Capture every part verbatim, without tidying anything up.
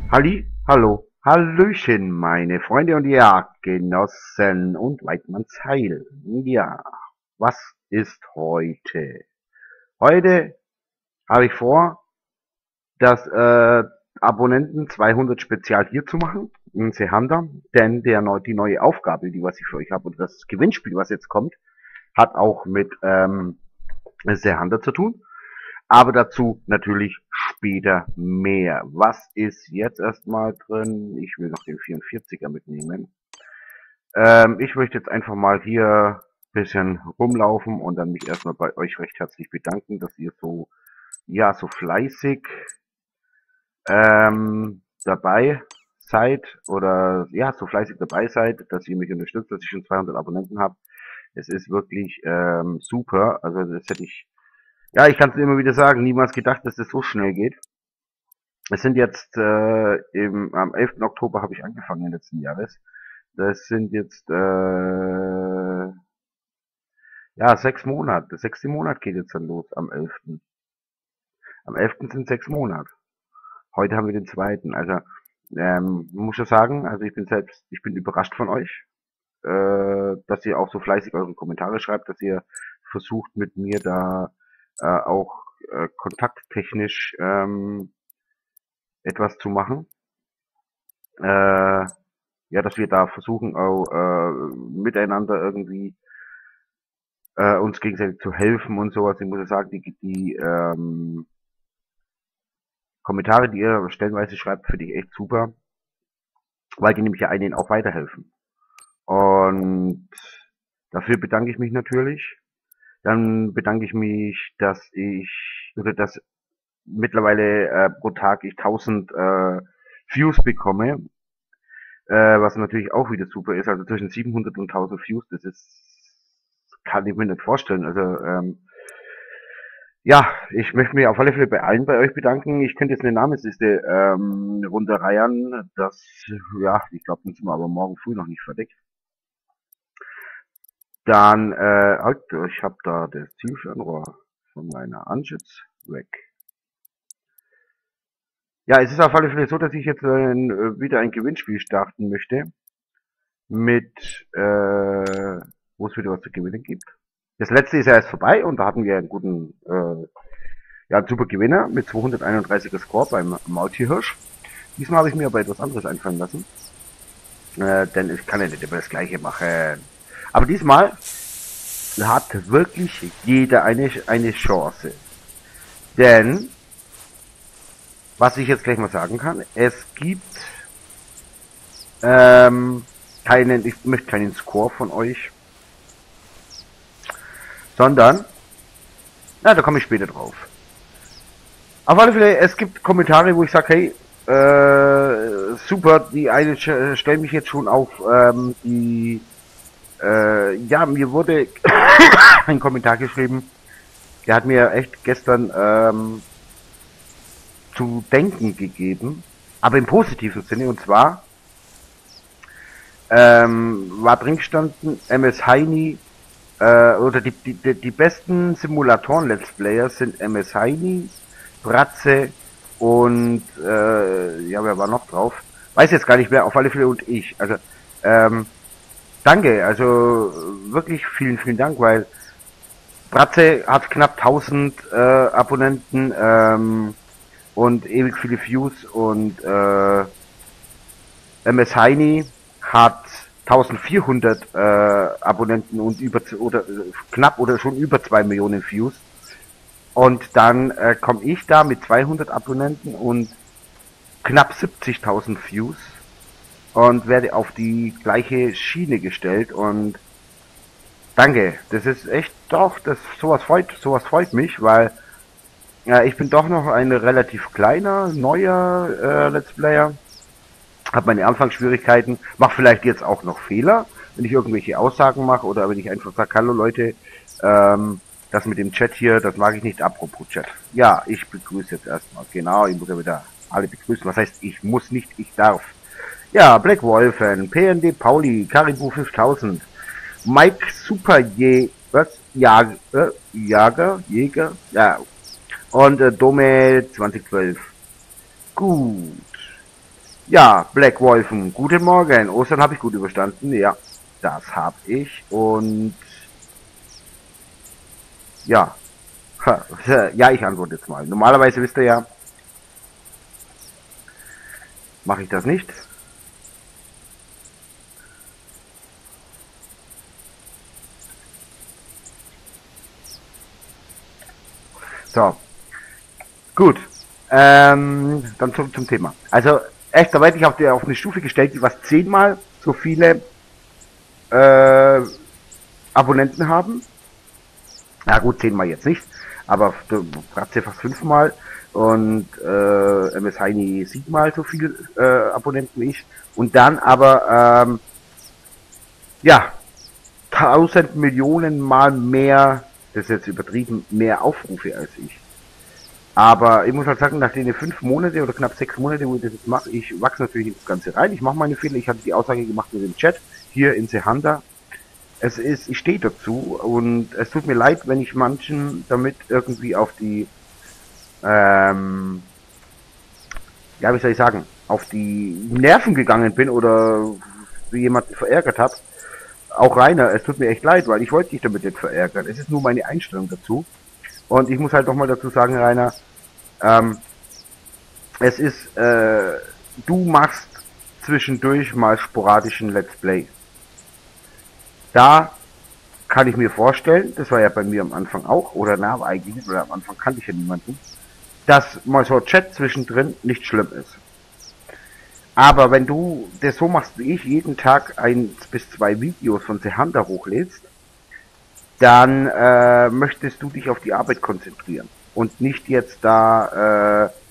Halli, hallo, hallöchen, meine Freunde und Jagdgenossen und Weidmanns Heil. Ja, was ist heute? Heute habe ich vor, das äh, Abonnenten zweihundert Spezial hier zu machen, in Seehanda, denn der neu, die neue Aufgabe, die was ich für euch habe, und das Gewinnspiel, was jetzt kommt, hat auch mit ähm, Seehanda zu tun. Aber dazu natürlich später mehr. Was ist jetzt erstmal drin? Ich will noch den vierundvierziger mitnehmen. Ähm, ich möchte jetzt einfach mal hier ein bisschen rumlaufen und dann mich erstmal bei euch recht herzlich bedanken, dass ihr so, ja, so fleißig ähm, dabei seid oder ja, so fleißig dabei seid, dass ihr mich unterstützt, dass ich schon zweihundert Abonnenten habe. Es ist wirklich ähm, super. Also das hätte ich, ja, ich kann es immer wieder sagen, niemals gedacht, dass das so schnell geht. Es sind jetzt äh, im, am elften Oktober habe ich angefangen letzten Jahres. Das sind jetzt äh, ja sechs Monate. Der sechste Monat geht jetzt dann los am elften. Am elften sind sechs Monate. Heute haben wir den zweiten. Also ähm, muss ich sagen, also ich bin selbst, ich bin überrascht von euch, äh, dass ihr auch so fleißig eure Kommentare schreibt, dass ihr versucht mit mir da äh, auch äh, kontakttechnisch ähm, etwas zu machen. Äh, ja, dass wir da versuchen, auch äh, miteinander irgendwie äh, uns gegenseitig zu helfen und sowas. Ich muss ja sagen, die, die ähm, Kommentare, die ihr stellenweise schreibt, finde ich echt super, weil die nämlich ja einen auch weiterhelfen. Und dafür bedanke ich mich natürlich. Dann bedanke ich mich, dass ich, oder dass mittlerweile äh, pro Tag ich tausend äh, Views bekomme, äh, was natürlich auch wieder super ist. Also zwischen siebenhundert und tausend Views, das ist, kann ich mir nicht vorstellen. Also ähm, ja, ich möchte mich auf alle Fälle bei allen bei euch bedanken. Ich könnte jetzt eine Namensliste ähm, runterreihen. Das, ja, ich glaube, dann sind wir aber morgen früh noch nicht fertig. Dann, äh, halt, ich habe da das Zielfernrohr von meiner Anschütz weg. Ja, es ist auf alle Fälle so, dass ich jetzt äh, wieder ein Gewinnspiel starten möchte. Mit, äh, wo es wieder was zu gewinnen gibt. Das letzte ist ja erst vorbei und da hatten wir einen guten, äh, ja, einen super Gewinner mit zweihunderteinunddreißiger Score beim Maultierhirsch. Diesmal habe ich mir aber etwas anderes einfallen lassen. Äh, denn ich kann ja nicht immer das gleiche machen. Aber diesmal hat wirklich jeder eine, eine Chance. Denn, was ich jetzt gleich mal sagen kann, es gibt ähm, keinen, ich möchte keinen Score von euch, sondern, na, da komme ich später drauf. Auf alle Fälle, es gibt Kommentare, wo ich sage, hey, äh, super, die eine stellen mich jetzt schon auf ähm, die, äh, ja, mir wurde ein Kommentar geschrieben, der hat mir echt gestern ähm, zu denken gegeben, aber im positiven Sinne, und zwar ähm, war drin gestanden, M S Heini, äh, oder die, die, die besten Simulatoren-Let's Player sind M S Heini, Bratze und äh, ja, wer war noch drauf? Weiß jetzt gar nicht mehr, auf alle Fälle und ich. Also, ähm, danke, also wirklich vielen, vielen Dank, weil Bratze hat knapp tausend äh, Abonnenten ähm, und ewig viele Views und äh, M S Heini hat eintausendvierhundert äh, Abonnenten und über oder äh, knapp oder schon über zwei Millionen Views. Und dann äh, komme ich da mit zweihundert Abonnenten und knapp siebzigtausend Views und werde auf die gleiche Schiene gestellt und danke, das ist echt doch, das sowas freut, sowas freut mich, weil ja, ich bin doch noch ein relativ kleiner, neuer äh, Let's Player, habe meine Anfangsschwierigkeiten, mache vielleicht jetzt auch noch Fehler, wenn ich irgendwelche Aussagen mache oder wenn ich einfach sage, hallo Leute, ähm, das mit dem Chat hier, das mag ich nicht. Apropos Chat. Ja, ich begrüße jetzt erstmal. Genau, ich muss ja wieder alle begrüßen. Was heißt, ich muss nicht, ich darf. Ja, Black Wolfen, P N D Pauli, Caribou fünftausend, Mike Super Je, was? Jag, äh, Jager, Jäger, ja. Und äh, Dome zwanzig zwölf. Gut. Ja, Black Wolfen, guten Morgen. Ostern habe ich gut überstanden. Ja, das habe ich. Und ja, ja, ich antworte jetzt mal. Normalerweise wisst ihr ja, mache ich das nicht. So, gut. Ähm, dann zurück zum Thema. Also, ehrlicherweise, ich habe dir auf eine Stufe gestellt, die was zehnmal so viele äh, Abonnenten haben. Ja gut, zehnmal jetzt nicht, aber Bratze fast fünfmal und äh, M S Heini siebenmal so viel äh, Abonnenten wie ich. Und dann aber, ähm, ja, tausend Millionen Mal mehr, das ist jetzt übertrieben, mehr Aufrufe als ich. Aber ich muss halt sagen, nach den fünf Monate oder knapp sechs Monate, wo ich das jetzt mache, ich wachse natürlich ins Ganze rein. Ich mache meine Fehler. Ich hatte die Aussage gemacht mit dem Chat hier in Sehanda. Es ist, ich stehe dazu und es tut mir leid, wenn ich manchen damit irgendwie auf die, ähm, ja, wie soll ich sagen, auf die Nerven gegangen bin oder jemanden verärgert habe. Auch Rainer, es tut mir echt leid, weil ich wollte dich damit nicht verärgern. Es ist nur meine Einstellung dazu. Und ich muss halt nochmal dazu sagen, Rainer, ähm, es ist, äh, du machst zwischendurch mal sporadischen Let's Play. Da kann ich mir vorstellen, das war ja bei mir am Anfang auch, oder na, aber eigentlich nicht, oder am Anfang kannte ich ja niemanden, dass mal so ein Chat zwischendrin nicht schlimm ist. Aber wenn du das so machst wie ich, jeden Tag ein bis zwei Videos von Sehanda hochlädst, dann äh, möchtest du dich auf die Arbeit konzentrieren und nicht jetzt da äh,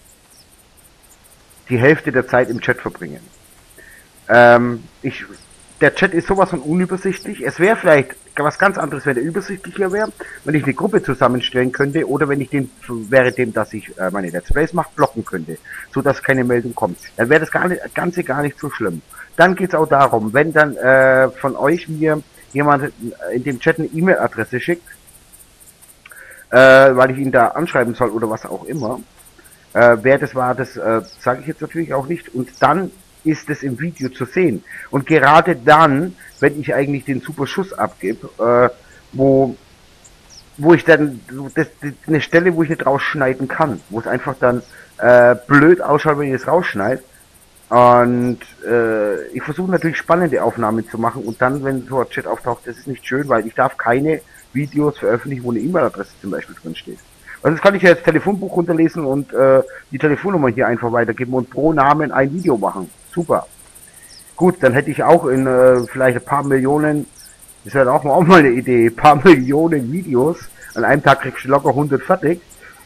die Hälfte der Zeit im Chat verbringen. Ähm, ich, der Chat ist sowas von unübersichtlich. Es wäre vielleicht was ganz anderes, wenn der übersichtlicher wäre, wenn ich eine Gruppe zusammenstellen könnte oder wenn ich den, während dem, dass ich äh, meine Let's Plays mache, blocken könnte, so dass keine Meldung kommt. Dann wäre das gar nicht, Ganze gar nicht so schlimm. Dann geht's auch darum, wenn dann äh, von euch mir jemand in dem Chat eine E-Mail-Adresse schickt, äh, weil ich ihn da anschreiben soll oder was auch immer, äh, wer das war, das äh, sage ich jetzt natürlich auch nicht. Und dann ist es im Video zu sehen. Und gerade dann, wenn ich eigentlich den super Schuss abgebe, äh, wo wo ich dann das, das, eine Stelle, wo ich nicht rausschneiden kann, wo es einfach dann äh, blöd ausschaut, wenn ich es rausschneide. Und äh, ich versuche natürlich spannende Aufnahmen zu machen und dann, wenn so ein Chat auftaucht, das ist nicht schön, weil ich darf keine Videos veröffentlichen, wo eine E-Mail-Adresse zum Beispiel drin steht. Also das kann ich ja jetzt Telefonbuch runterlesen und äh, die Telefonnummer hier einfach weitergeben und pro Namen ein Video machen. Super. Gut, dann hätte ich auch in äh, vielleicht ein paar Millionen, das wäre auch mal, auch mal eine Idee, ein paar Millionen Videos. An einem Tag kriegst du locker hundert fertig.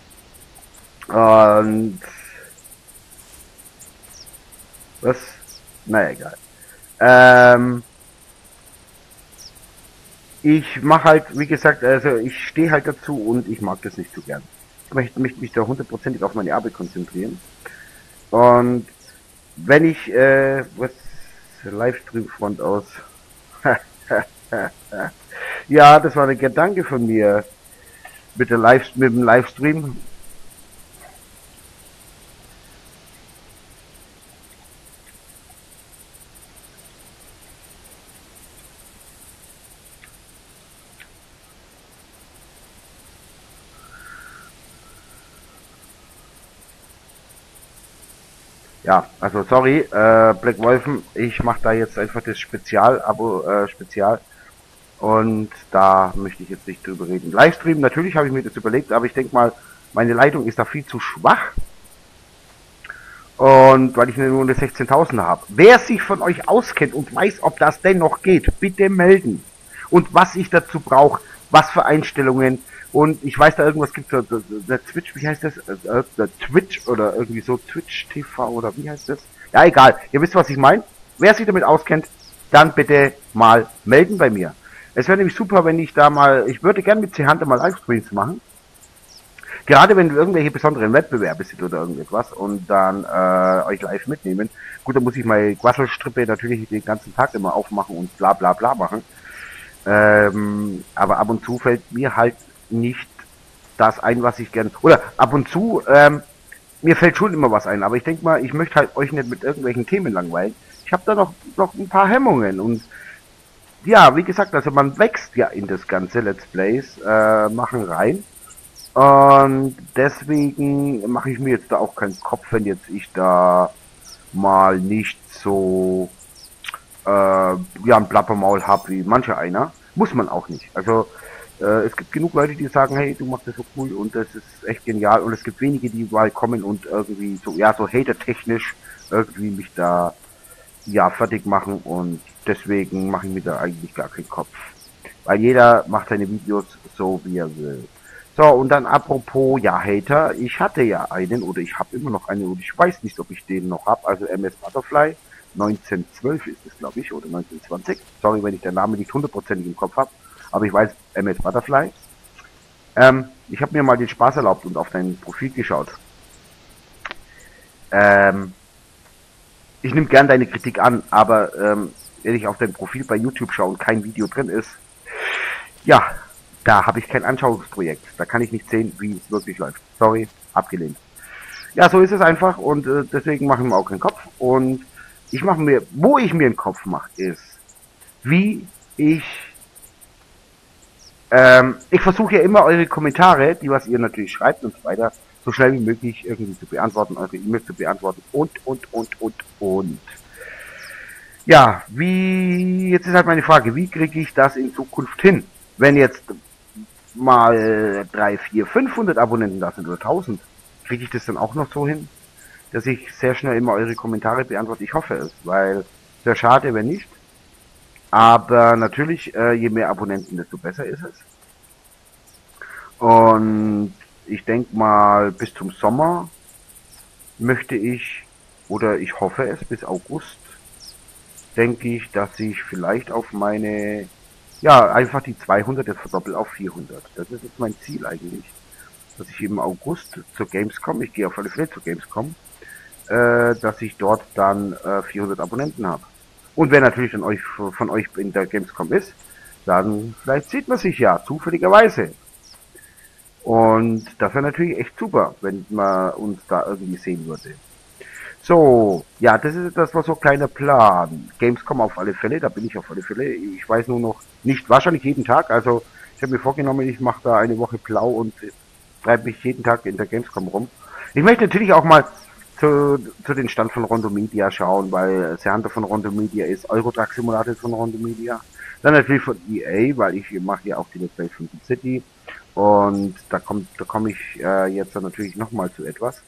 Und was? Naja, egal. Ähm, ich mache halt, wie gesagt, also ich stehe halt dazu und ich mag das nicht so gern. Ich möchte mich, mich da hundertprozentig auf meine Arbeit konzentrieren. Und wenn ich, äh, was, Livestream-Front aus. Ja, das war ein Gedanke von mir. Mit der Live, mit dem Livestream. Ja, also sorry, äh, Black Wolfen, ich mache da jetzt einfach das Spezial-Abo, äh, Spezial. Und da möchte ich jetzt nicht drüber reden. Livestream, natürlich habe ich mir das überlegt, aber ich denke mal, meine Leitung ist da viel zu schwach. Und weil ich nur eine sechzehntausender habe. Wer sich von euch auskennt und weiß, ob das denn noch geht, bitte melden. Und was ich dazu brauche, was für Einstellungen. Und ich weiß, da irgendwas gibt es, der Twitch, wie heißt das? Der Twitch oder irgendwie so, Twitch T V oder wie heißt das? Ja, egal. Ihr wisst, was ich meine. Wer sich damit auskennt, dann bitte mal melden bei mir. Es wäre nämlich super, wenn ich da mal, ich würde gerne mit Sehanda mal Livestreams machen. Gerade wenn irgendwelche besonderen Wettbewerbe sind oder irgendetwas und dann äh, euch live mitnehmen. Gut, dann muss ich meine Quasselstrippe natürlich den ganzen Tag immer aufmachen und bla bla bla machen. Ähm, aber ab und zu fällt mir halt nicht das ein, was ich gern... Oder ab und zu ähm, mir fällt schon immer was ein, aber ich denke mal, ich möchte halt euch nicht mit irgendwelchen Themen langweilen. Ich habe da noch, noch ein paar Hemmungen und ja, wie gesagt, also man wächst ja in das ganze Let's Plays äh, machen rein. Und deswegen mache ich mir jetzt da auch keinen Kopf, wenn jetzt ich da mal nicht so äh, ja ein Plappermaul habe wie mancher einer. Muss man auch nicht. Also äh, es gibt genug Leute, die sagen, hey, du machst das so cool und das ist echt genial. Und es gibt wenige, die mal kommen und irgendwie so, ja, so hater-technisch irgendwie mich da ja fertig machen und deswegen mache ich mir da eigentlich gar keinen Kopf. Weil jeder macht seine Videos so, wie er will. So, und dann apropos, ja, Hater, ich hatte ja einen, oder ich habe immer noch einen, und ich weiß nicht, ob ich den noch habe, also M S Butterfly, neunzehnhundertzwölf ist es, glaube ich, oder neunzehnhundertzwanzig. Sorry, wenn ich den Namen nicht hundertprozentig im Kopf habe, aber ich weiß, M S Butterfly. Ähm, ich habe mir mal den Spaß erlaubt und auf dein Profil geschaut. Ähm, ich nehme gern deine Kritik an, aber ähm, wenn ich auf dein Profil bei YouTube schaue und kein Video drin ist, ja, da habe ich kein Anschauungsprojekt. Da kann ich nicht sehen, wie es wirklich läuft. Sorry, abgelehnt. Ja, so ist es einfach und äh, deswegen mache ich mir auch keinen Kopf. Und ich mache mir, wo ich mir einen Kopf mache, ist, wie ich, ähm, ich versuche ja immer eure Kommentare, die was ihr natürlich schreibt und so weiter, so schnell wie möglich irgendwie zu beantworten, eure E-Mails zu beantworten und, und, und, und, und. Ja, wie, jetzt ist halt meine Frage, wie kriege ich das in Zukunft hin? Wenn jetzt mal drei, vier, fünfhundert Abonnenten da sind oder tausend, kriege ich das dann auch noch so hin, dass ich sehr schnell immer eure Kommentare beantworte? Ich hoffe es, weil sehr schade, wenn nicht. Aber natürlich, äh, je mehr Abonnenten, desto besser ist es. Und ich denke mal, bis zum Sommer möchte ich, oder ich hoffe es, bis August, denke ich, dass ich vielleicht auf meine, ja, einfach die zweihundert jetzt verdoppel auf vierhundert. Das ist jetzt mein Ziel eigentlich. Dass ich im August zur Gamescom, ich gehe auf alle Fälle zur Gamescom, äh, dass ich dort dann äh, vierhundert Abonnenten habe. Und wer natürlich von euch, von euch in der Gamescom ist, dann vielleicht sieht man sich ja, zufälligerweise. Und das wäre natürlich echt super, wenn man uns da irgendwie sehen würde. So, ja, das ist das war so ein kleiner Plan. Gamescom auf alle Fälle, da bin ich auf alle Fälle. Ich weiß nur noch nicht, wahrscheinlich jeden Tag. Also ich habe mir vorgenommen, ich mache da eine Woche blau und treibe mich jeden Tag in der Gamescom rum. Ich möchte natürlich auch mal zu, zu den Stand von Rondo Media schauen, weil Serhunter von Rondo Media ist, Eurotruck Simulator von Rondo Media. Dann natürlich von E A, weil ich mache ja auch die Let's Play von The City. Und da kommt, da komme ich äh, jetzt dann natürlich nochmal zu etwas.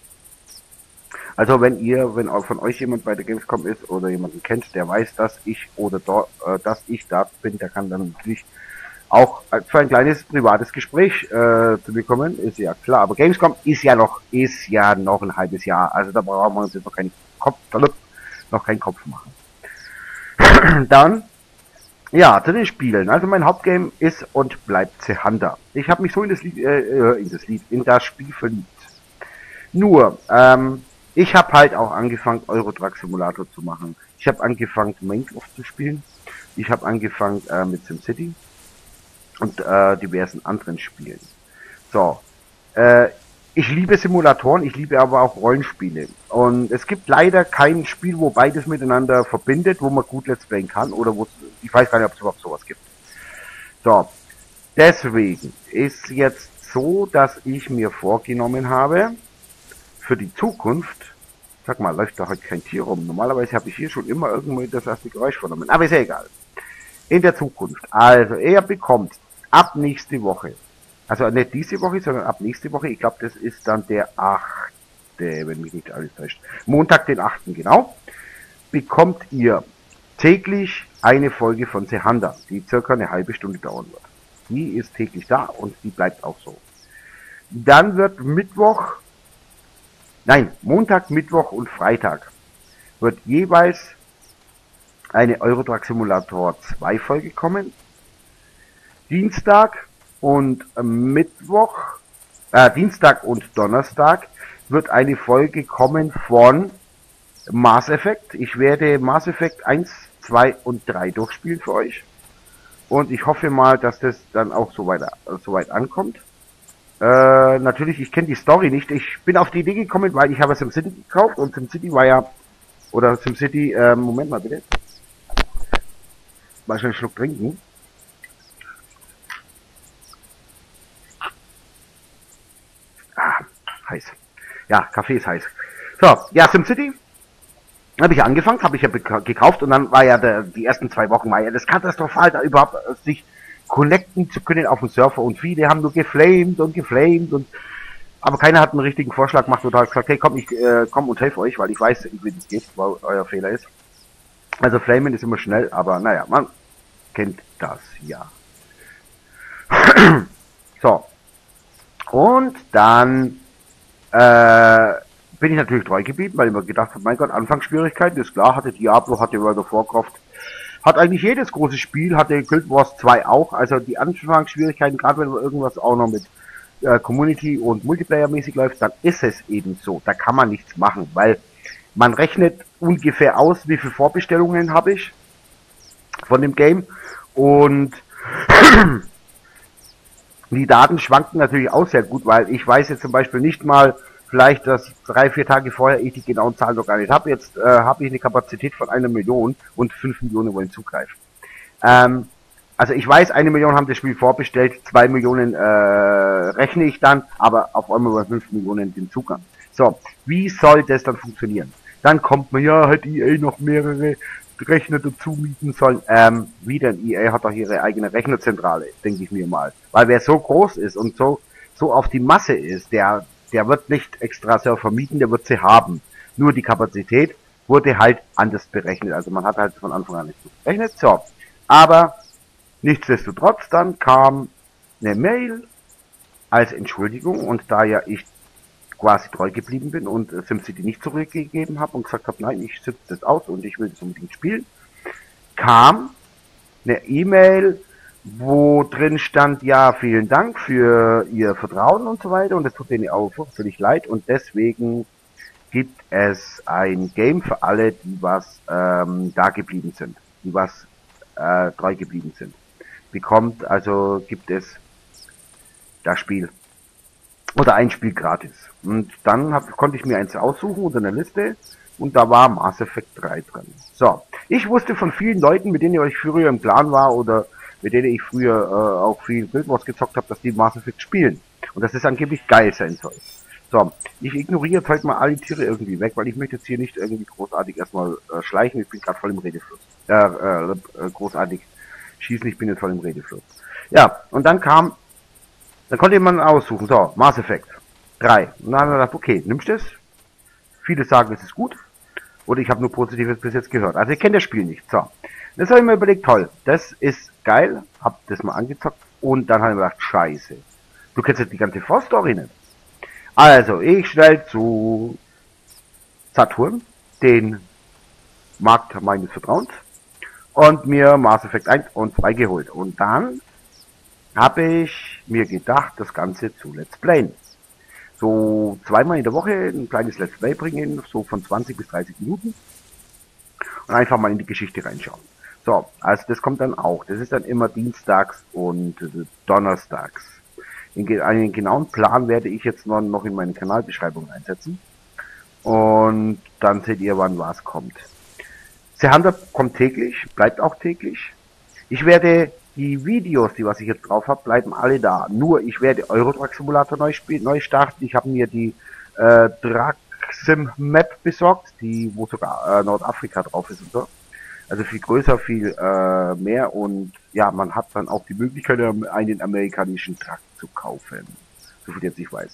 Also wenn ihr, wenn auch von euch jemand bei der Gamescom ist oder jemanden kennt, der weiß, dass ich oder dort, äh, dass ich da bin, der kann dann natürlich auch für ein kleines privates Gespräch äh, zu bekommen, ist ja klar. Aber Gamescom ist ja noch, ist ja noch ein halbes Jahr. Also da brauchen wir uns jetzt noch keinen Kopf, noch keinen Kopf machen. Dann, ja, zu den Spielen. Also mein Hauptgame ist und bleibt Serhunter. Ich habe mich so in das Lied, äh, in das Lied, in das Spiel verliebt. Nur, ähm, ich habe halt auch angefangen, Eurotruck Simulator zu machen. Ich habe angefangen, Minecraft zu spielen. Ich habe angefangen äh, mit SimCity und äh, diversen anderen Spielen. So, äh, ich liebe Simulatoren, ich liebe aber auch Rollenspiele. Und es gibt leider kein Spiel, wo beides miteinander verbindet, wo man gut Let's Playen kann oder wo ich weiß gar nicht, ob es überhaupt sowas gibt. So, deswegen ist jetzt so, dass ich mir vorgenommen habe, für die Zukunft, sag mal, läuft da heute kein Tier rum. Normalerweise habe ich hier schon immer irgendwo das erste Geräusch vernommen, aber ist ja egal. In der Zukunft, also er bekommt ab nächste Woche, also nicht diese Woche, sondern ab nächste Woche, ich glaube, das ist dann der achte, wenn mich nicht alles täuscht, Montag den achten genau, bekommt ihr täglich eine Folge von Serhunter, die circa eine halbe Stunde dauern wird. Die ist täglich da und die bleibt auch so. Dann wird Mittwoch Nein, Montag, Mittwoch und Freitag wird jeweils eine Eurotruck Simulator zwei Folge kommen. Dienstag und Mittwoch, äh, Dienstag und Donnerstag wird eine Folge kommen von Mass Effect. Ich werde Mass Effect eins, zwei und drei durchspielen für euch. Und ich hoffe mal, dass das dann auch so weit, so weit ankommt. Äh, natürlich, ich kenne die Story nicht. Ich bin auf die Idee gekommen, weil ich habe SimCity gekauft und SimCity war ja, oder SimCity, äh, Moment mal bitte. Mal schon einen Schluck trinken. Ah, heiß. Ja, Kaffee ist heiß. So, ja, SimCity. Habe ich angefangen, habe ich ja gekauft und dann war ja der, die ersten zwei Wochen war ja das katastrophal, da überhaupt sich connecten zu können auf dem Surfer und viele haben nur geflamed und geflamed und aber keiner hat einen richtigen Vorschlag gemacht oder hat gesagt, hey komm, ich äh, komm und helfe euch, weil ich weiß, wie das geht, weil euer Fehler ist. Also flamen ist immer schnell, aber naja, man kennt das ja. So. Und dann äh, bin ich natürlich treu geblieben, weil ich mir gedacht habe, mein Gott, Anfangsschwierigkeiten, ist klar, hatte Diablo, hatte World of Warcraft, hat eigentlich jedes große Spiel, hatte Guild Wars zwei auch, also die Anfangsschwierigkeiten, gerade wenn man irgendwas auch noch mit äh, Community und Multiplayer mäßig läuft, dann ist es eben so, da kann man nichts machen, weil man rechnet ungefähr aus, wie viele Vorbestellungen habe ich von dem Game und die Daten schwanken natürlich auch sehr gut, weil ich weiß jetzt zum Beispiel nicht mal, vielleicht, dass drei, vier Tage vorher ich die genauen Zahlen noch gar nicht habe. Jetzt äh, habe ich eine Kapazität von einer Million und fünf Millionen wollen zugreifen. Ähm, also ich weiß, eine Million haben das Spiel vorbestellt, zwei Millionen äh, rechne ich dann, aber auf einmal wollen fünf Millionen den Zugang. So, wie soll das dann funktionieren? Dann kommt man, ja, hat E A noch mehrere Rechner dazu mieten sollen. Ähm, wie denn? E A hat doch ihre eigene Rechnerzentrale, denke ich mir mal. Weil wer so groß ist und so, so auf die Masse ist, der der wird nicht extra Server mieten, der wird sie haben. Nur die Kapazität wurde halt anders berechnet. Also man hat halt von Anfang an nicht so berechnet. So. Aber nichtsdestotrotz, dann kam eine Mail als Entschuldigung und da ja ich quasi treu geblieben bin und SimCity nicht zurückgegeben habe und gesagt habe, nein, ich sitze das aus und ich will das unbedingt spielen, kam eine E-Mail, wo drin stand, ja, vielen Dank für Ihr Vertrauen und so weiter und es tut denen auch fürchterlich leid und deswegen gibt es ein Game für alle, die was ähm, da geblieben sind, die was äh, treu geblieben sind. Bekommt, also gibt es das Spiel oder ein Spiel gratis. Und dann hab, konnte ich mir eins aussuchen unter einer Liste und da war Mass Effect drei drin. So, ich wusste von vielen Leuten, mit denen ich früher im Plan war oder mit denen ich früher äh, auch viel Guild Wars gezockt habe, dass die Mass Effect spielen. Und dass es angeblich geil sein soll. So, ich ignoriere jetzt heute mal alle Tiere irgendwie weg, weil ich möchte jetzt hier nicht irgendwie großartig erstmal äh, schleichen, ich bin gerade voll im Redefluss. Äh, äh, äh, großartig schießen, ich bin jetzt voll im Redefluss. Ja, und dann kam, dann konnte man aussuchen, so, Mass Effect drei. Und dann haben wir gedacht, okay, nimmst du es? Viele sagen, es ist gut. Oder ich habe nur Positives bis jetzt gehört. Also ich kenne das Spiel nicht. So, das habe ich mir überlegt, toll, das ist geil, hab das mal angezockt und dann habe ich mir gedacht, scheiße, du kennst jetzt die ganze Vorstory nicht. Also, ich schnell zu Saturn, den Markt meines Vertrauens, und mir Mass Effect eins und zwei geholt. Und dann habe ich mir gedacht, das Ganze zu Let's Playen. So zweimal in der Woche ein kleines Let's Play bringen, so von zwanzig bis dreißig Minuten. Und einfach mal in die Geschichte reinschauen. So, also das kommt dann auch. Das ist dann immer dienstags und donnerstags. Einen genauen Plan werde ich jetzt noch, noch in meine Kanalbeschreibung einsetzen. Und dann seht ihr, wann was kommt. The Hunter kommt täglich, bleibt auch täglich. Ich werde die Videos, die was ich jetzt drauf habe, bleiben alle da. Nur ich werde Eurotruck Simulator neu spielen, neu starten. Ich habe mir die äh, Draxim Map besorgt, die wo sogar äh, Nordafrika drauf ist und so. Also viel größer, viel äh, mehr und ja, man hat dann auch die Möglichkeit, einen amerikanischen Truck zu kaufen. So viel jetzt ich weiß.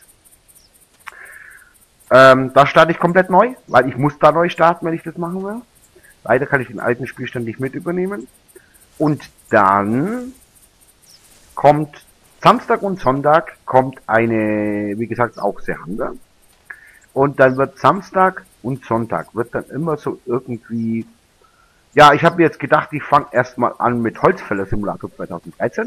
Ähm, da starte ich komplett neu, weil ich muss da neu starten, wenn ich das machen will. Leider kann ich den alten Spielstand nicht mit übernehmen. Und dann kommt Samstag und Sonntag kommt eine, wie gesagt, auch sehr Hunger. Und dann wird Samstag und Sonntag wird dann immer so irgendwie. Ja, ich habe mir jetzt gedacht, ich fange erstmal an mit Holzfäller Simulator zweitausenddreizehn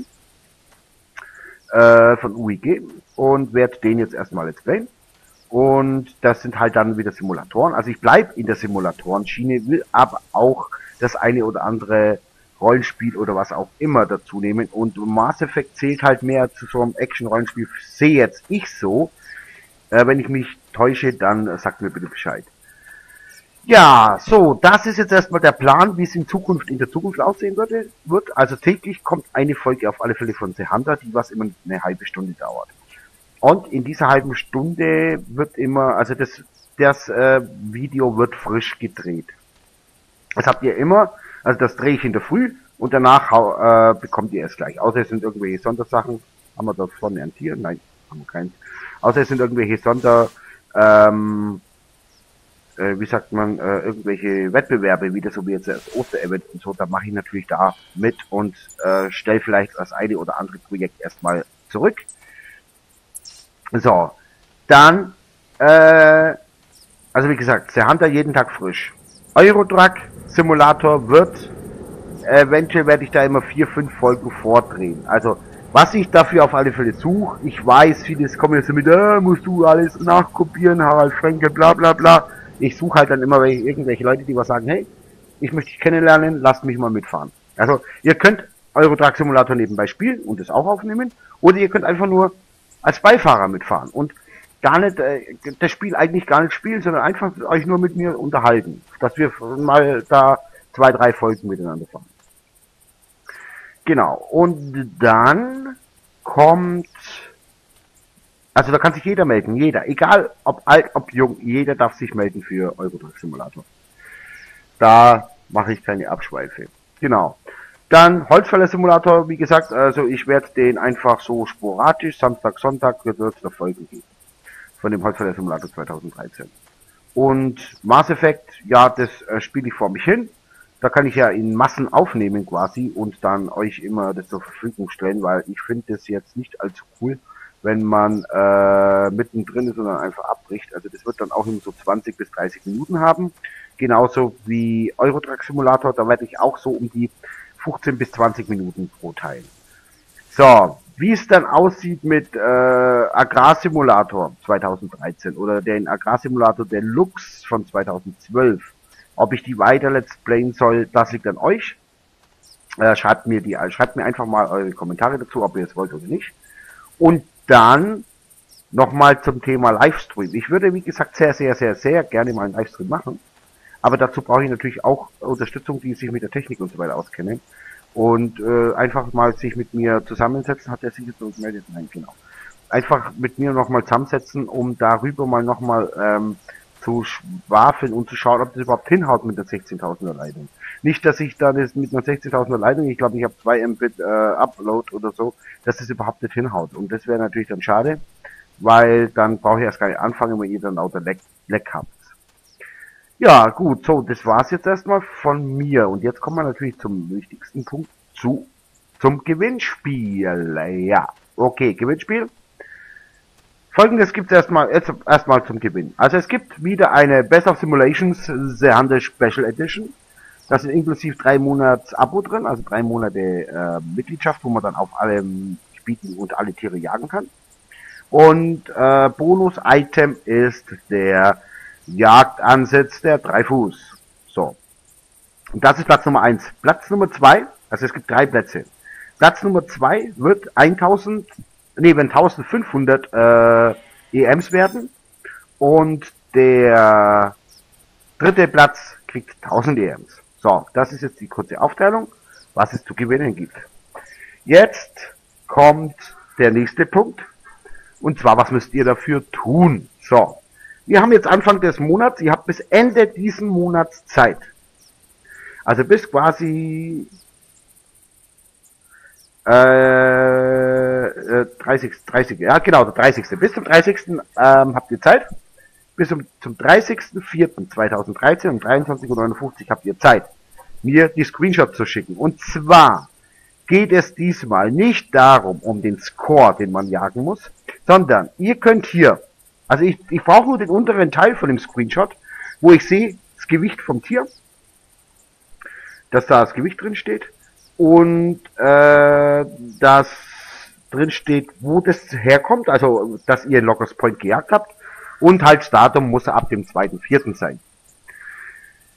äh, von U I G und werde den jetzt erstmal let's playen. Und das sind halt dann wieder Simulatoren. Also ich bleibe in der Simulatoren-Schiene, will aber auch das eine oder andere Rollenspiel oder was auch immer dazu nehmen. Und Mass Effect zählt halt mehr zu so einem Action-Rollenspiel, sehe jetzt ich so. Äh, wenn ich mich täusche, dann äh, sagt mir bitte Bescheid. Ja, so, das ist jetzt erstmal der Plan, wie es in Zukunft, in der Zukunft aussehen würde, wird. Also täglich kommt eine Folge auf alle Fälle von The Hunter, die was immer eine halbe Stunde dauert. Und in dieser halben Stunde wird immer, also das, das äh, Video wird frisch gedreht. Das habt ihr immer, also das drehe ich in der Früh und danach äh, bekommt ihr es gleich. Außer es sind irgendwelche Sondersachen. Haben wir da vorne ein Tier? Nein, haben wir keins. Außer es sind irgendwelche Sonder, ähm, äh, wie sagt man, äh, irgendwelche Wettbewerbe, wie das so wie jetzt das Osterevent und so, da mache ich natürlich da mit und äh, stelle vielleicht das eine oder andere Projekt erstmal zurück. So, dann, äh, also wie gesagt, der Hunter jeden Tag frisch. Eurotruck Simulator wird, eventuell werde ich da immer vier, fünf Folgen vordrehen. Also, was ich dafür auf alle Fälle suche, ich weiß, vieles kommen jetzt mit, äh, musst du alles nachkopieren, Harald Frenkel, bla bla bla. Ich suche halt dann immer irgendwelche Leute, die was sagen, hey, ich möchte dich kennenlernen, lasst mich mal mitfahren. Also, ihr könnt Eurotruck Simulator nebenbei spielen und es auch aufnehmen, oder ihr könnt einfach nur als Beifahrer mitfahren und gar nicht, äh, das Spiel eigentlich gar nicht spielen, sondern einfach euch nur mit mir unterhalten, dass wir mal da zwei, drei Folgen miteinander fahren. Genau, und dann kommt, also da kann sich jeder melden, jeder, egal ob alt, ob jung, jeder darf sich melden für Eurotruck Simulator. Da mache ich keine Abschweife. Genau. Dann Holzfäller Simulator, wie gesagt, also ich werde den einfach so sporadisch, Samstag, Sonntag wird es da Folgen geben. Von dem Holzfäller Simulator zweitausenddreizehn. Und Mass Effect, ja, das äh, spiele ich vor mich hin. Da kann ich ja in Massen aufnehmen quasi und dann euch immer das zur Verfügung stellen, weil ich finde das jetzt nicht allzu cool, wenn man äh, mittendrin ist und dann einfach abbricht. Also das wird dann auch immer so zwanzig bis dreißig Minuten haben. Genauso wie Eurotruck Simulator, da werde ich auch so um die fünfzehn bis zwanzig Minuten pro Teil. So, wie es dann aussieht mit äh, Agrarsimulator zweitausenddreizehn oder den Agrarsimulator Deluxe von zweitausendzwölf, ob ich die weiter let's playen soll, das liegt an euch. Äh, schreibt mir die, schreibt mir einfach mal eure Kommentare dazu, ob ihr es wollt oder nicht. Und dann nochmal zum Thema Livestream. Ich würde, wie gesagt, sehr, sehr, sehr, sehr gerne mal einen Livestream machen. Aber dazu brauche ich natürlich auch Unterstützung, die sich mit der Technik und so weiter auskennen. Und äh, einfach mal sich mit mir zusammensetzen, hat er sich jetzt so gemeldet? Nein, genau. Einfach mit mir nochmal zusammensetzen, um darüber mal nochmal ähm, zu schwafeln und zu schauen, ob das überhaupt hinhaut mit der sechzehntausender Leitung. Nicht, dass ich da das mit einer sechzehntausender Leitung, ich glaube, ich habe zwei Mbit äh, Upload oder so, dass das überhaupt nicht hinhaut. Und das wäre natürlich dann schade, weil dann brauche ich erst gar nicht anfangen, wenn ihr dann auch der Leck, Leck habt. Ja, gut, so, das war's jetzt erstmal von mir. Und jetzt kommen wir natürlich zum wichtigsten Punkt, zu, zum Gewinnspiel. Ja, okay, Gewinnspiel. Folgendes gibt's erstmal, jetzt erstmal zum Gewinn. Also es gibt wieder eine Best of Simulations The Hunter Special Edition. Da sind inklusive drei Monats Abo drin, also drei Monate äh, Mitgliedschaft, wo man dann auf allen Gebieten und alle Tiere jagen kann. Und äh, Bonus-Item ist der Jagdansitz der drei Fuß. So. Und das ist Platz Nummer eins. Platz Nummer zwei, also es gibt drei Plätze. Platz Nummer zwei wird tausend, nee, wenn eintausendfünfhundert äh, E Ms werden. Und der dritte Platz kriegt tausend E Ms. So, das ist jetzt die kurze Aufteilung, was es zu gewinnen gibt. Jetzt kommt der nächste Punkt. Und zwar, was müsst ihr dafür tun? So. Wir haben jetzt Anfang des Monats, ihr habt bis Ende diesen Monats Zeit. Also bis quasi äh, dreißigsten dreißigsten Ja, genau, der dreißigste Bis zum dreißigsten Ähm, habt ihr Zeit. Bis zum, zum dreißigsten vierten zweitausenddreizehn um dreiundzwanzig Uhr neunundfünfzig habt ihr Zeit, mir die Screenshots zu schicken. Und zwar geht es diesmal nicht darum, um den Score, den man jagen muss, sondern ihr könnt hier, also ich, ich brauche nur den unteren Teil von dem Screenshot, wo ich sehe das Gewicht vom Tier, dass da das Gewicht drin steht und äh, dass drin steht, wo das herkommt, also dass ihr Lockers Point gejagt habt und halt das Datum muss ab dem zweiten vierten sein.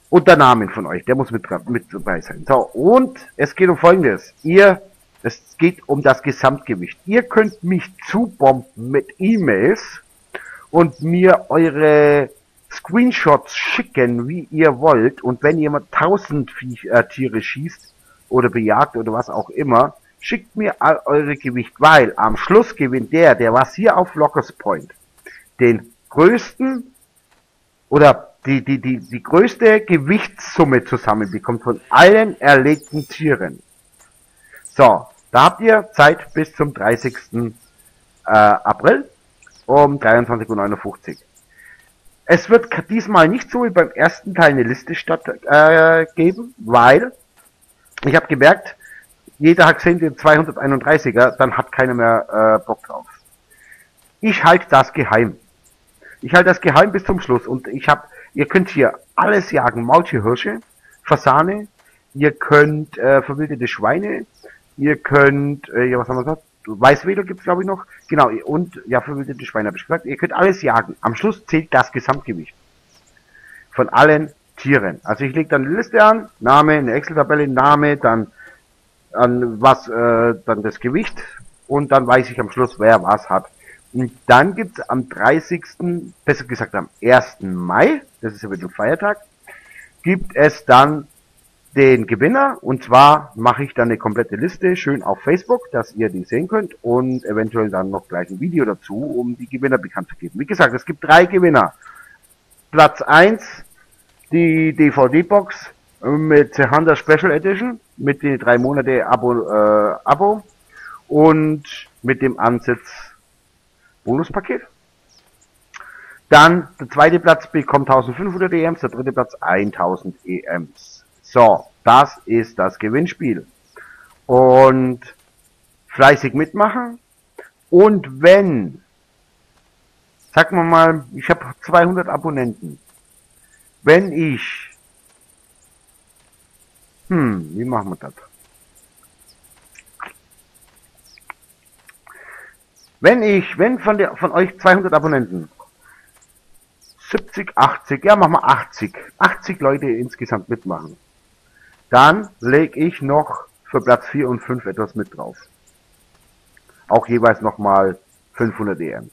Und der Name von euch, der muss mit, mit dabei sein. So, und es geht um Folgendes. Ihr, es geht um das Gesamtgewicht. Ihr könnt mich zubomben mit E-Mails und mir eure Screenshots schicken, wie ihr wollt. Und wenn jemand tausend Viech, äh, Tiere schießt oder bejagt oder was auch immer, schickt mir all eure Gewicht, weil am Schluss gewinnt der, der was hier auf Lockers Point den größten oder die, die, die, die größte Gewichtssumme zusammenbekommt von allen erlegten Tieren. So, da habt ihr Zeit bis zum dreißigsten Äh, April um dreiundzwanzig Uhr neunundfünfzig. Es wird diesmal nicht so wie beim ersten Teil eine Liste statt äh, geben, weil ich habe gemerkt, jeder hat gesehen den zweihunderteinunddreißiger, dann hat keiner mehr äh, Bock drauf. Ich halte das geheim. Ich halte das geheim bis zum Schluss und ich habe, ihr könnt hier alles jagen, Maultierhirsche, Fasane, ihr könnt äh, verwilderte Schweine, ihr könnt, äh, ja was haben wir gesagt, Weißwedel gibt's glaube ich noch, genau, und ja verwilderte Schweine habe ich gesagt, ihr könnt alles jagen. Am Schluss zählt das Gesamtgewicht von allen Tieren. Also ich lege dann eine Liste an, Name, eine Excel-Tabelle, Name, dann an was, äh, dann das Gewicht und dann weiß ich am Schluss, wer was hat. Und dann gibt's am dreißigsten, besser gesagt am ersten Mai, das ist ja wieder ein Feiertag, gibt es dann den Gewinner, und zwar mache ich dann eine komplette Liste schön auf Facebook, dass ihr die sehen könnt und eventuell dann noch gleich ein Video dazu, um die Gewinner bekannt zu geben. Wie gesagt, es gibt drei Gewinner. Platz eins, die D V D-Box mit The Hunter Special Edition, mit den drei Monate Abo, äh, Abo und mit dem Ansitz Bonuspaket. Dann der zweite Platz bekommt eintausendfünfhundert E Ms, der dritte Platz eintausend E Ms. So, das ist das Gewinnspiel. Und fleißig mitmachen. Und wenn, sagen wir mal, ich habe zweihundert Abonnenten. Wenn ich, hm, wie machen wir das? Wenn ich, wenn von der, von euch zweihundert Abonnenten, siebzig, achtzig, ja machen wir achtzig, achtzig Leute insgesamt mitmachen, dann lege ich noch für Platz vier und fünf etwas mit drauf. Auch jeweils nochmal fünfhundert E Ms.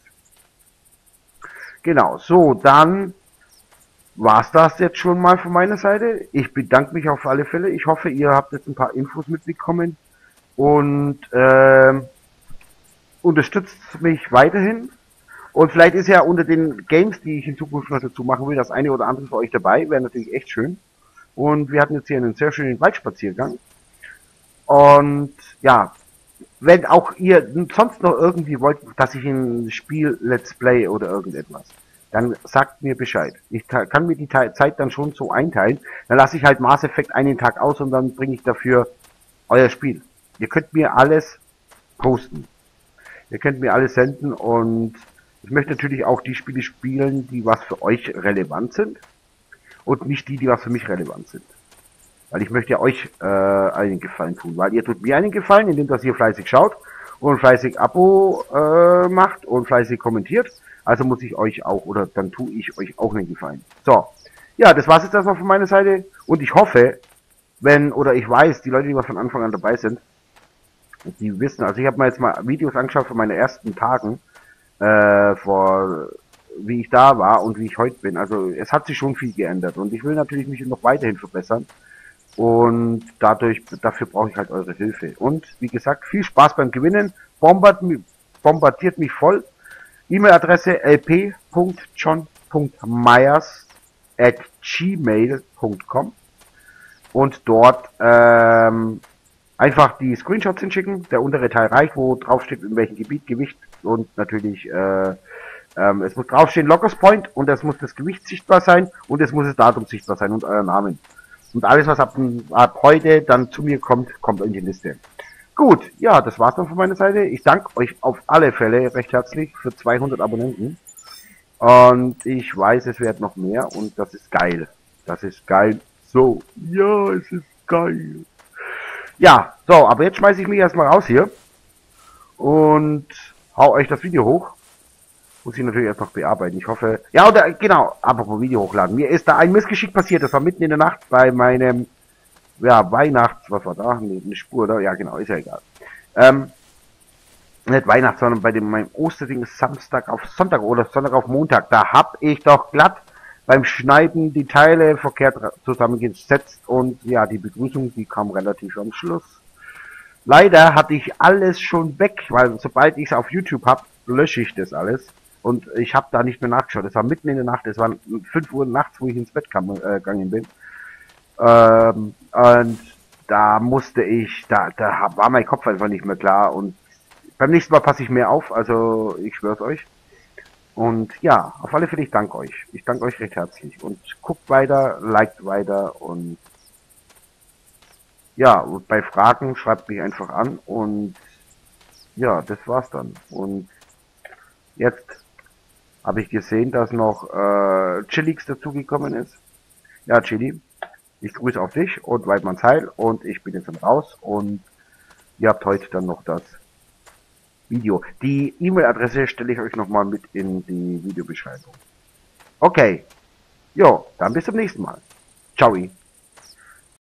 Genau, so, dann war's das jetzt schon mal von meiner Seite. Ich bedanke mich auf alle Fälle. Ich hoffe, ihr habt jetzt ein paar Infos mitbekommen und äh, unterstützt mich weiterhin. Und vielleicht ist ja unter den Games, die ich in Zukunft noch dazu machen will, das eine oder andere für euch dabei. Wäre natürlich echt schön. Und wir hatten jetzt hier einen sehr schönen Waldspaziergang. Und ja, wenn auch ihr sonst noch irgendwie wollt, dass ich ein Spiel Let's Play oder irgendetwas, dann sagt mir Bescheid. Ich kann mir die Zeit dann schon so einteilen. Dann lasse ich halt Mass Effect einen Tag aus und dann bringe ich dafür euer Spiel. Ihr könnt mir alles posten. Ihr könnt mir alles senden und ich möchte natürlich auch die Spiele spielen, die was für euch relevant sind. Und nicht die, die was für mich relevant sind. Weil ich möchte ja euch äh, einen Gefallen tun. Weil ihr tut mir einen Gefallen, indem dass ihr fleißig schaut und fleißig Abo äh, macht und fleißig kommentiert. Also muss ich euch auch, oder dann tue ich euch auch einen Gefallen. So, ja, das war's jetzt erstmal von meiner Seite. Und ich hoffe, wenn, oder ich weiß, die Leute, die was von Anfang an dabei sind, die wissen, also ich habe mir jetzt mal Videos angeschaut von meinen ersten Tagen, äh, vor... wie ich da war und wie ich heute bin. Also es hat sich schon viel geändert und ich will natürlich mich noch weiterhin verbessern und dadurch, dafür brauche ich halt eure Hilfe. Und wie gesagt, viel Spaß beim Gewinnen, bombard, bombardiert mich voll. E-Mail-Adresse l p punkt john punkt myers at gmail punkt com und dort ähm, einfach die Screenshots hinschicken. Der untere Teil reicht, wo drauf steht, in welchem Gebiet, Gewicht und natürlich äh, Ähm, es muss draufstehen Lockers Point und es muss das Gewicht sichtbar sein und es muss das Datum sichtbar sein und euer Namen. Und alles, was ab, ab heute dann zu mir kommt, kommt in die Liste. Gut, ja, das war's dann von meiner Seite. Ich danke euch auf alle Fälle recht herzlich für zweihundert Abonnenten. Und ich weiß, es wird noch mehr und das ist geil. Das ist geil. So, ja, es ist geil. Ja, so, aber jetzt schmeiße ich mich erstmal raus hier und hau euch das Video hoch. Muss ich natürlich erst noch bearbeiten. Ich hoffe, ja, oder, genau, apropos Video hochladen. Mir ist da ein Missgeschick passiert. Das war mitten in der Nacht bei meinem, ja, Weihnachts, was war da? Nee, eine Spur, oder? Ja, genau, ist ja egal. Ähm, nicht Weihnachts, sondern bei dem, meinem Osterding ist Samstag auf Sonntag oder Sonntag auf Montag. Da hab ich doch glatt beim Schneiden die Teile verkehrt zusammengesetzt und ja, die Begrüßung, die kam relativ am Schluss. Leider hatte ich alles schon weg, weil sobald ich es auf YouTube hab, lösche ich das alles. Und ich habe da nicht mehr nachgeschaut. Es war mitten in der Nacht, es war fünf Uhr nachts, wo ich ins Bett kam, äh, gegangen bin. Ähm, und da musste ich, da, da war mein Kopf einfach nicht mehr klar. Und beim nächsten Mal passe ich mehr auf, also ich schwör's euch. Und ja, auf alle Fälle, ich danke euch. Ich danke euch recht herzlich. Und guckt weiter, liked weiter und ja, und bei Fragen schreibt mich einfach an und ja, das war's dann. Und jetzt habe ich gesehen, dass noch äh, Chillix dazugekommen ist. Ja, Chili, ich grüße auf dich und Weidmanns Heil und ich bin jetzt dann raus und ihr habt heute dann noch das Video. Die E-Mail-Adresse stelle ich euch nochmal mit in die Videobeschreibung. Okay, jo, dann bis zum nächsten Mal. Ciao.